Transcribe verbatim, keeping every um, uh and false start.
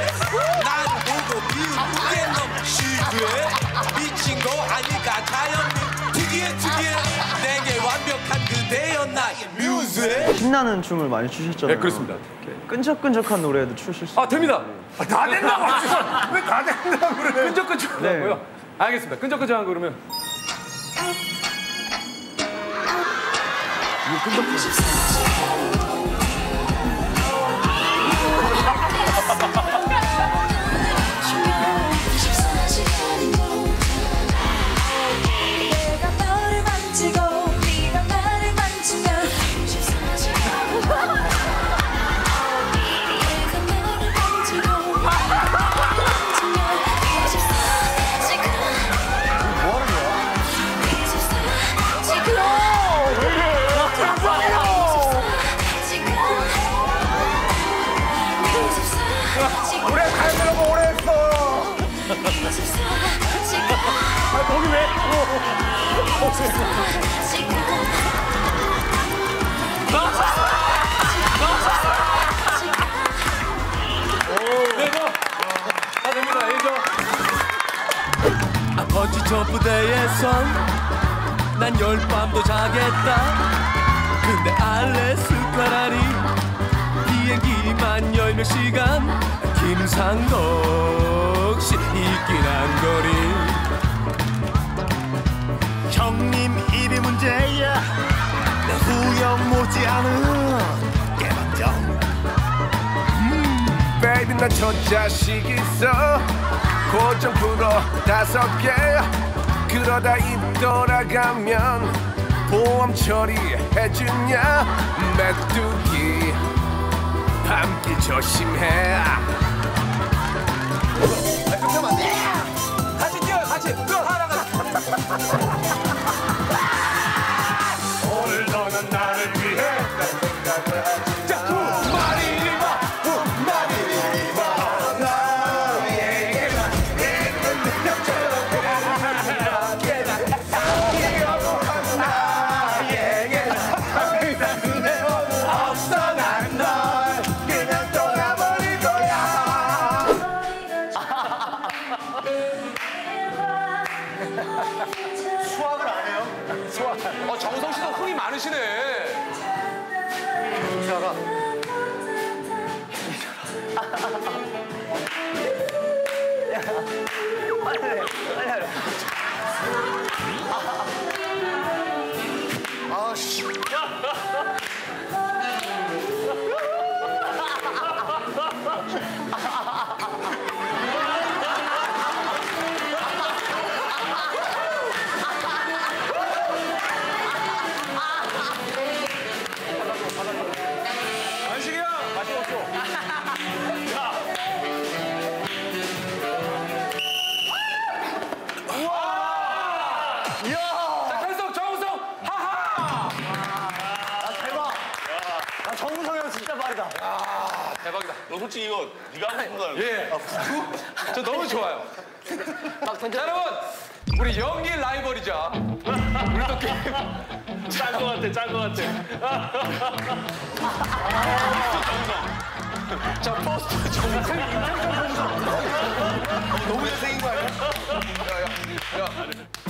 난 보고 미운 놈 시그에 미친 거 아닐까 자연미 특이해 특이해 내게 완벽한 그대였나 뮤즈에 신나는 춤을 많이 추셨잖아요. 네, 그렇습니다. 끈적끈적한 노래도 추실 수 아, 됩니다. 아, 다 된다고 왜 다 된다고 그래? 끈적끈적하고요. 네. 알겠습니다. 끈적끈적한 거 그러면. 이거 끈적끈적. 오래 갈매라고 오래 했어. 아, 거기 왜? 네, 저. 다 됩니다. 예죠. 아, 번지 점프대에선 난 열 밤도 자겠다 근데 알래스카라니 비행기만 열 몇 시간 김상덕 씨 있긴 한 거리 형님 일이 문제야 내 후영 못지않은 깨방정 음, 베이비 난 저 자식 있어 고정 프로 다섯 개 그러다 입 돌아가면 보험 처리해주냐 메뚜기 밤길 조심해 그럼 안 돼! 같이 뛰어요 같이 그 하나가 오늘 너는 나를 위해 자, 두 마리 봐, 두 마리 봐. 나에게만 있는 능력처럼 나에게 없어 난 널 그냥 떠나버릴 거야. 수학을 안 해요? 수학. 어, 정성 씨도 흥이 많으시네. 인사가 빨리 빨리 하려. 아씨. 안식이 형. 맛이 없어. 자, 결성 정우성 하하. 아 대박. 아 정우성 형 진짜 빠르다. 대박이다. 너 솔직히 이거 네가 하고 싶은 거 아니야? 예. 저 너무 좋아요. 자, 여러분. 우리 연기 라이벌이자 우리 또 게임 짠거 같아, 짠거 같아. 자 포스터 정우성 너무 잘생긴 거 아니야? 야, 야, 야.